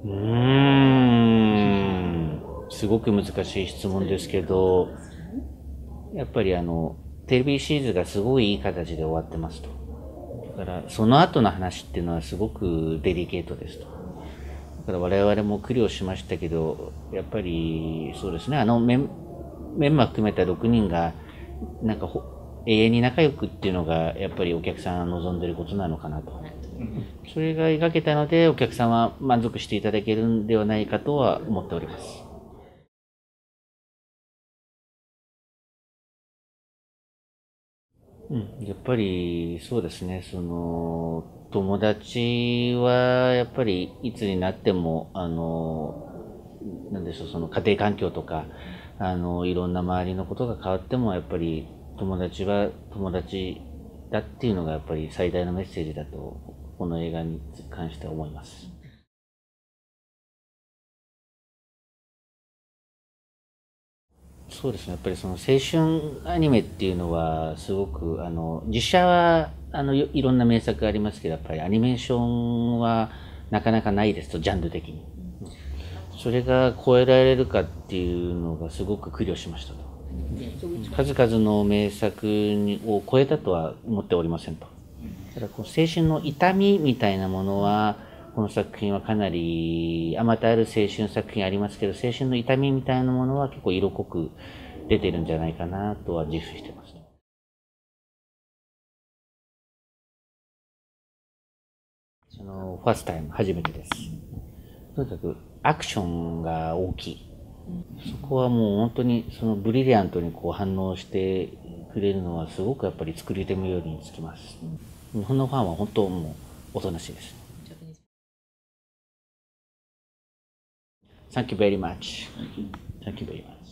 すごく難しい質問ですけど、やっぱりテレビシリーズがすごいいい形で終わってますと。だからその後の話っていうのはすごくデリケートですと。だから我々も苦慮しましたけど、やっぱりそうですね、メンマ含めた6人がなんか永遠に仲良くっていうのがやっぱりお客さんが望んでることなのかなと。それが描けたのでお客さんは満足していただけるんではないかとは思っております。やっぱりそうですね、友達はやっぱりいつになってもなんでしょう、その家庭環境とかいろんな周りのことが変わってもやっぱり友達は友達だっていうのがやっぱり最大のメッセージだとこの映画に関しては思います。そうですね、やっぱりその青春アニメっていうのはすごく実写はいろんな名作ありますけど、やっぱりアニメーションはなかなかないですと、ジャンル的に。それが超えられるかっていうのがすごく苦慮しましたと。数々の名作を超えたとは思っておりませんと。ただこう青春の痛みみたいなものはこの作品はかなりあまたある青春作品ありますけど、青春の痛みみたいなものは結構色濃く出てるんじゃないかなとは自負してます。ファーストタイム初めてです。とにかくアクションが大きい。そこはもう本当にそのブリリアントにこう反応してくれるのはすごくやっぱり作り手冥利につきます。日本のファンは本当もうおとなしいです。Thank you very much. Thank you very much.